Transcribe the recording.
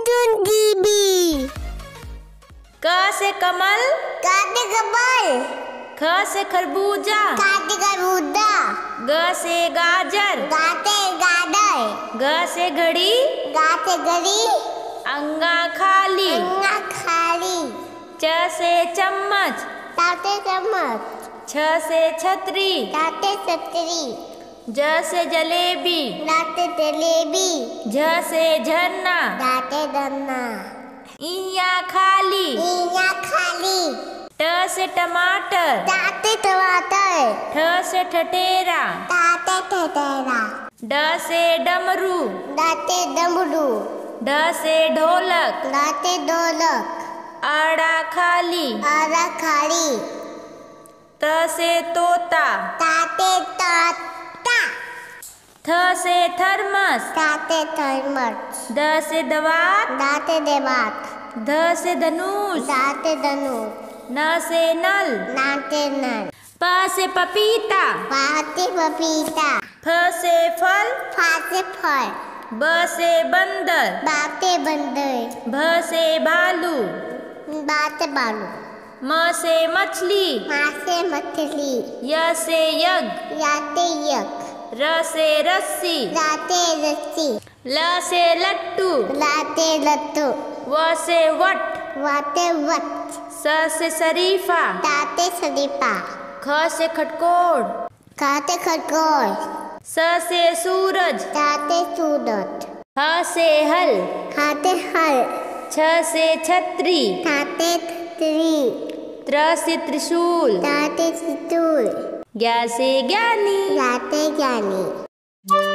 Cartoon TV. क से कमल, काटे कमल। ख से खरबूजा, काटे खरबूजा। ग से गाजर, गाते गाजर। घ से घड़ी, गाते घड़ी। अंगा खाली, अंगा खाली। च से चम्मच, काटे चम्मच। छ से छतरी, काटे छतरी। ज से जलेबी, गाते जलेबी। झ से झरना, गाते धरना। इया खाली, इया खाली। ट से टमाटर, गाते टमाटर। ठ से ठठेरा, गाते ठठेरा। ड से डमरू, गाते डमरू। ढ से ढोलक, गाते ढोलक। आड़ा खाली, आरा खाली। त से तोता, ताते तोता। थ से थर्मस, ताते थर्मस। द से दवात, दाते देवात। ध से धनुष, दाते धनुष। न से नल, नाते नल। प से पपीता, पाते पपीता। फ से फल, फाते फल। ब से बंदर, बाते बंदर। भ से भालू, बाते बालू। म से मछली, माँ से मछली। य से यज्ञ, याते यक। र से रस्सी, लाते रस्सी। ल से लट्टू, लाते लट्टू। व से वट, वाते वट। स से शरीफा, ताते शरीफा। ख से खटकोड़, खाते खरगोश। स से सूरज, ताते सूरज। ह से हल, खाते हल। छ से छतरी, ताते छतरी। त्र से त्रिशूल, ताते सितूर। ज्ञ से ज्ञानी। जाते ज्ञानी।